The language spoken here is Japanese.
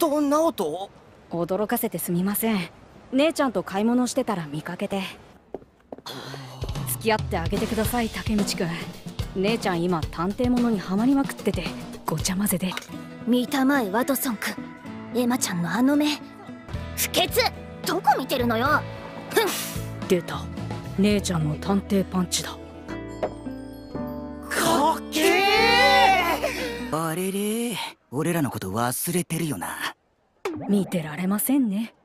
と直人？ 驚かせてすみません。姉ちゃんと買い物してたら見かけて。付き合ってあげてください、竹道くん。姉ちゃん今探偵物にハマりまくっててごちゃ混ぜで。 見たまえワトソンくん。エマちゃんのあの目不潔。どこ見てるのよ。ふん。 出た、姉ちゃんの探偵パンチだ。 かっけー。 あれれ、俺らのこと忘れてるよな。 見てられませんね。